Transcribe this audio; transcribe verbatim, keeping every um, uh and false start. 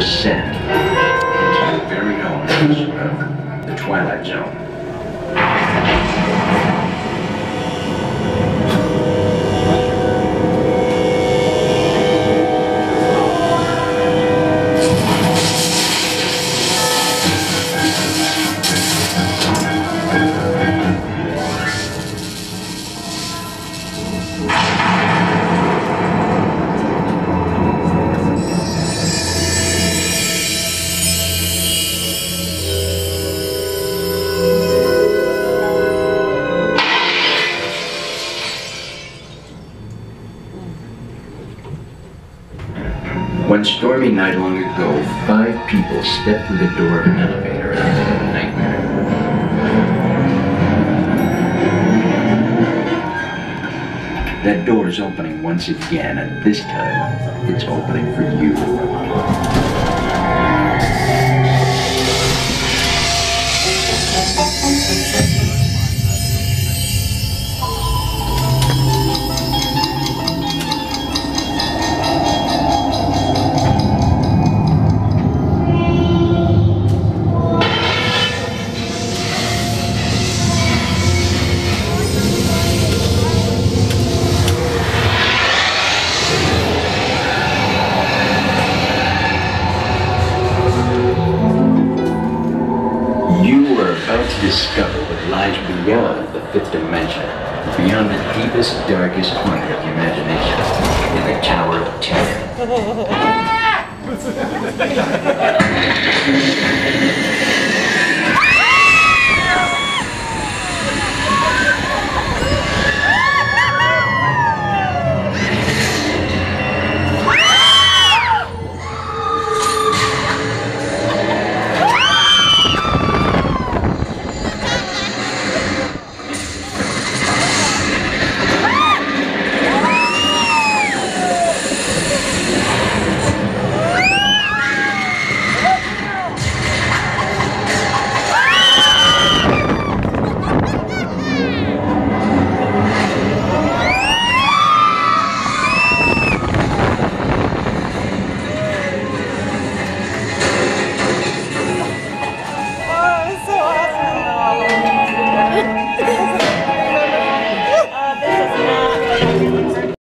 ascend into your very own uh, the Twilight Zone. One stormy night long ago, five people stepped through the door of an elevator and into a nightmare. That door is opening once again, and this time, it's opening for you. Discover what lies beyond the fifth dimension, beyond the deepest, darkest corner of the imagination, in the Tower of Terror.